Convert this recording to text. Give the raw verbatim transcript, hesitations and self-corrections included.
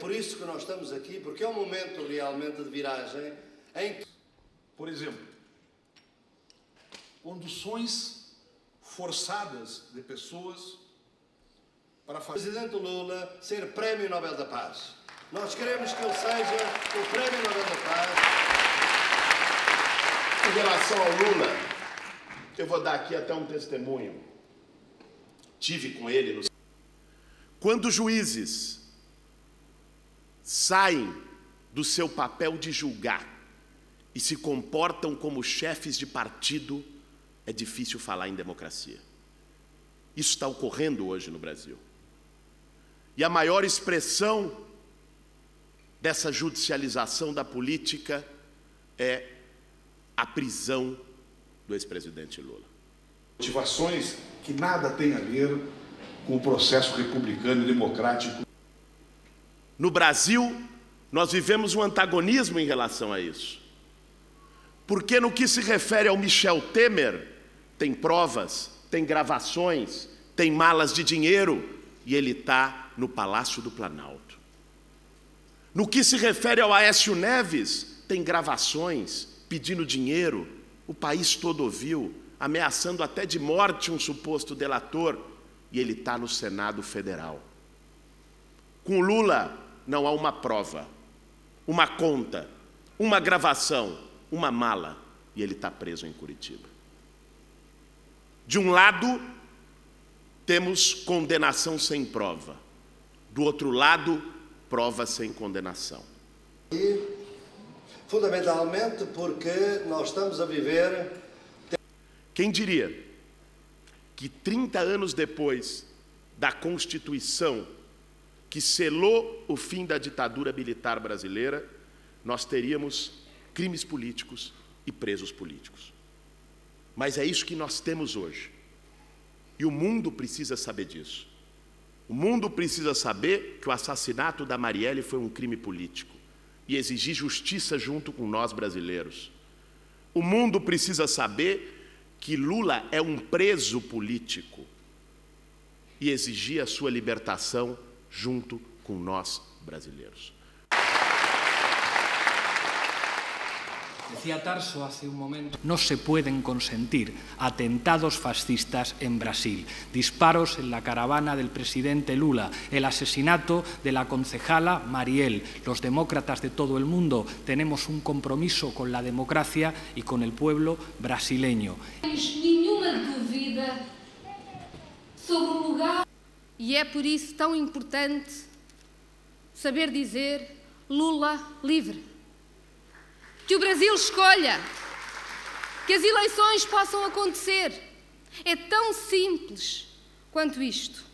por isso que nós estamos aqui, porque é um momento realmente de viragem em que... Por exemplo, conduções forçadas de pessoas para fazer... O presidente Lula ser Prémio Nobel da Paz. Nós queremos que ele seja o Prémio Nobel da Paz. Em relação ao Lula, eu vou dar aqui até um testemunho. Tive com ele no... Quando juízes saem do seu papel de julgar e se comportam como chefes de partido, é difícil falar em democracia. Isso está ocorrendo hoje no Brasil. E a maior expressão dessa judicialização da política é a prisão do ex-presidente Lula. Motivações que nada tem a ver com o processo republicano e democrático. No Brasil, nós vivemos um antagonismo em relação a isso. Porque no que se refere ao Michel Temer, tem provas, tem gravações, tem malas de dinheiro e ele está no Palácio do Planalto. No que se refere ao Aécio Neves, tem gravações pedindo dinheiro, o país todo ouviu, ameaçando até de morte um suposto delator, e ele está no Senado Federal. Com Lula não há uma prova, uma conta, uma gravação, uma mala, e ele está preso em Curitiba. De um lado, temos condenação sem prova. Do outro lado, prova sem condenação. E, fundamentalmente, porque nós estamos a viver... Quem diria que trinta anos depois da Constituição que selou o fim da ditadura militar brasileira, nós teríamos crimes políticos e presos políticos. Mas é isso que nós temos hoje. E o mundo precisa saber disso. O mundo precisa saber que o assassinato da Marielle foi um crime político e exigir justiça junto com nós brasileiros. O mundo precisa saber que Lula é um preso político e exigir a sua libertação junto com nós brasileiros. Decía Tarso hace un momento, no se pueden consentir atentados fascistas en Brasil, disparos en la caravana del presidente Lula, el asesinato de la concejala Marielle. Los demócratas de todo el mundo tenemos un compromiso con la democracia y con el pueblo brasileño. Nenhuma dúvida sobre o lugar. E é por isso tão importante saber dizer Lula livre. Que o Brasil escolha, que as eleições possam acontecer. É tão simples quanto isto.